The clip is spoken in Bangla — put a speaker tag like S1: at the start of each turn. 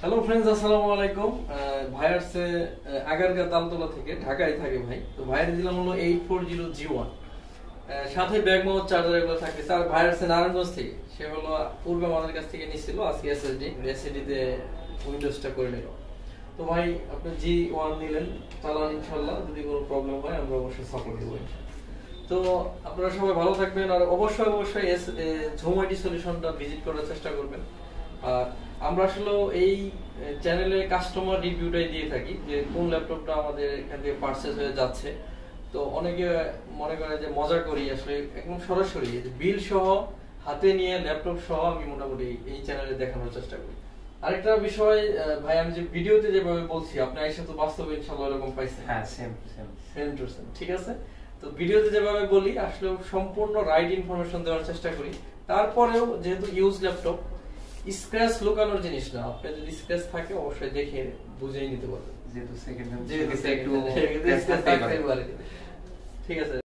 S1: হ্যালো ফ্রেন্ডস, আসসালামু আলাইকুম। ভাই আসছে আগারগাঁ তালতলা থেকে, ঢাকায় থাকে ভাই। তো ভাইয়ের দিলাম হলো 840G1, সাথে ব্যাগ মাউন্ট চার্জার এগুলো থাকে। তার ভাই আসছে নারায়ণগঞ্জ থেকে, সে হলো পূর্বে আমাদের কাছ থেকে নিছিল, আজকে এসএসডি তে উইন্ডোজটা করে নিল। তো ভাই আপনি G1 নিলেন, চালান ইনশাআল্লাহ। যদি কোনো প্রবলেম হয় আমরা অবশ্যই সাপোর্ট দেবো। তো আপনারা সবাই ভালো থাকবেন, আর অবশ্যই ঝুমআইটি সলিউশনটা ভিজিট করার চেষ্টা করবেন। আর আমরা আসলে এই চ্যানেলে কাস্টমার রিভিউটাই দিয়ে থাকি, যে কোন ল্যাপটপটা আমাদের এখান থেকে পারচেজ হয়ে যাচ্ছে। তো অনেকে মনে করে যে মজা করি, আসলে একদম সরাসরি বিল সহ হাতে নিয়ে ল্যাপটপ সহ আমি মোটামুটি এই চ্যানেলে দেখানোর চেষ্টা করি। আরেকটা বিষয় ভাই, আমি যে ভিডিওতে যেভাবে বলছি, আপনি এসে তো বাস্তবে ইনশাআল্লাহ এরকম পাইছেন।
S2: হ্যাঁ, সেম
S1: টু সেম, ঠিক আছে। তো ভিডিওতে যেভাবে বলি আসলে সম্পূর্ণ রাইট ইনফরমেশন দেওয়ার চেষ্টা করি। তারপরেও যেহেতু ইউজ ল্যাপটপ, স্ক্র্যাচ লুকানোর জিনিস না। আপনি যদি স্ক্র্যাচ থাকে অবশ্যই দেখে বুঝেই নিতে পারবেন,
S2: যেহেতু সেকেন্ড
S1: ঠিক আছে।